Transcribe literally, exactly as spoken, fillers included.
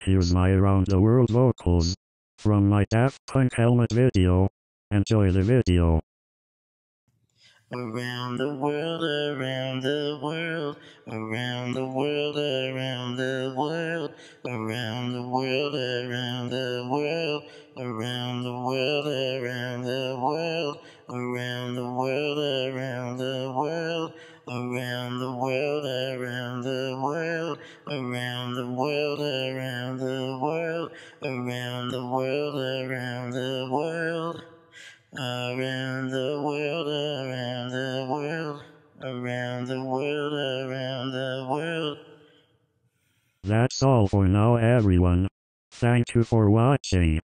Here's my around the world vocals from my Daft Punk Helmet video. Enjoy the video. Around the world, around the world, around the world, around the world, around the world, around the world, around the world, around the world, around the world, around the world, around the world, around the world, around the world, around the world, around the world, around the world. Around the world, around the world, around the world, around the world. That's all for now, everyone. Thank you for watching.